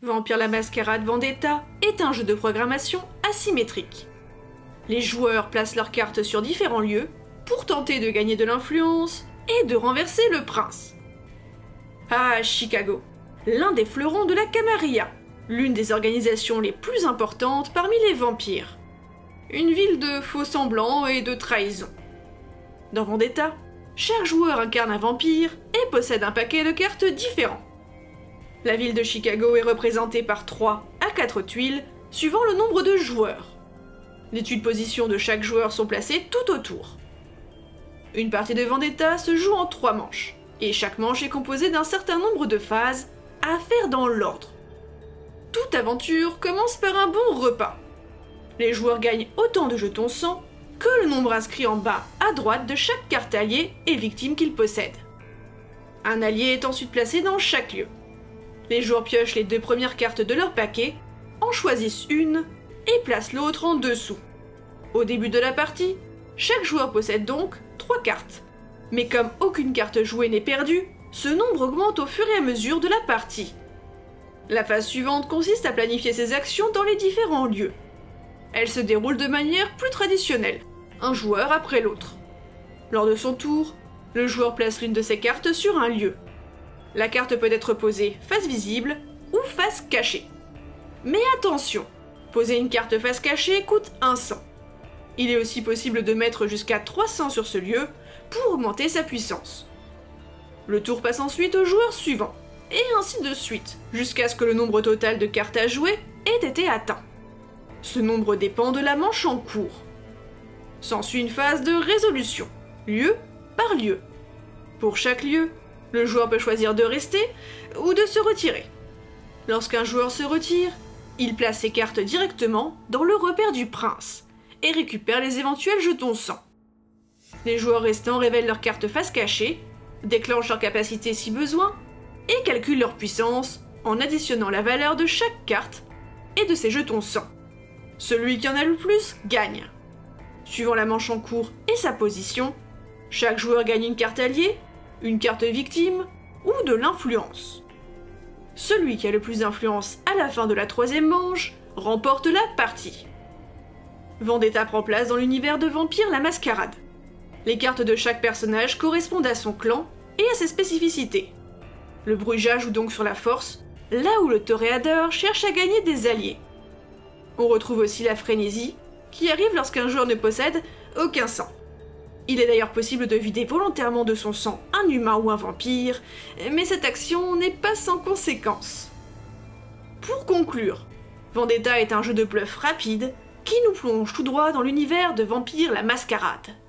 Vampire la Mascarade Vendetta est un jeu de programmation asymétrique. Les joueurs placent leurs cartes sur différents lieux pour tenter de gagner de l'influence et de renverser le prince. À Chicago, l'un des fleurons de la Camarilla, l'une des organisations les plus importantes parmi les vampires. Une ville de faux-semblants et de trahison. Dans Vendetta, chaque joueur incarne un vampire et possède un paquet de cartes différents. La ville de Chicago est représentée par 3 à 4 tuiles, suivant le nombre de joueurs. Les tuiles positions de chaque joueur sont placées tout autour. Une partie de Vendetta se joue en 3 manches, et chaque manche est composée d'un certain nombre de phases à faire dans l'ordre. Toute aventure commence par un bon repas. Les joueurs gagnent autant de jetons sang que le nombre inscrit en bas à droite de chaque carte alliée et victime qu'ils possèdent. Un allié est ensuite placé dans chaque lieu. Les joueurs piochent les 2 premières cartes de leur paquet, en choisissent une et placent l'autre en dessous. Au début de la partie, chaque joueur possède donc 3 cartes. Mais comme aucune carte jouée n'est perdue, ce nombre augmente au fur et à mesure de la partie. La phase suivante consiste à planifier ses actions dans les différents lieux. Elle se déroule de manière plus traditionnelle, un joueur après l'autre. Lors de son tour, le joueur place l'une de ses cartes sur un lieu. La carte peut être posée face visible ou face cachée. Mais attention, poser une carte face cachée coûte 1 sang. Il est aussi possible de mettre jusqu'à 300 sur ce lieu pour augmenter sa puissance. Le tour passe ensuite au joueur suivant, et ainsi de suite, jusqu'à ce que le nombre total de cartes à jouer ait été atteint. Ce nombre dépend de la manche en cours. S'ensuit une phase de résolution, lieu par lieu. Pour chaque lieu, le joueur peut choisir de rester ou de se retirer. Lorsqu'un joueur se retire, il place ses cartes directement dans le repère du prince et récupère les éventuels jetons sang. Les joueurs restants révèlent leurs cartes face cachée, déclenchent leur capacité si besoin et calculent leur puissance en additionnant la valeur de chaque carte et de ses jetons sang. Celui qui en a le plus gagne. Suivant la manche en cours et sa position, chaque joueur gagne une carte alliée, une carte victime ou de l'influence. Celui qui a le plus d'influence à la fin de la 3e manche remporte la partie. Vendetta prend place dans l'univers de Vampire la Mascarade. Les cartes de chaque personnage correspondent à son clan et à ses spécificités. Le Bruja joue donc sur la force, là où le Toréador cherche à gagner des alliés. On retrouve aussi la frénésie, qui arrive lorsqu'un joueur ne possède aucun sang. Il est d'ailleurs possible de vider volontairement de son sang un humain ou un vampire, mais cette action n'est pas sans conséquence. Pour conclure, Vendetta est un jeu de bluff rapide qui nous plonge tout droit dans l'univers de Vampire la Mascarade.